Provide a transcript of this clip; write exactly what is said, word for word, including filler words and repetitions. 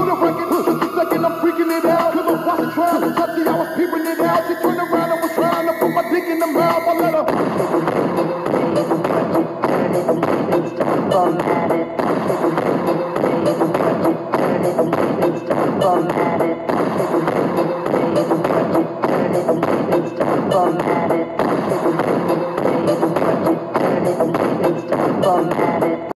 the record, just a second, I'm freaking it out. Cause I was trying to touch it, I was peeping it out. She turned around and was trying to put my dick in the mouth. I let her. Format it.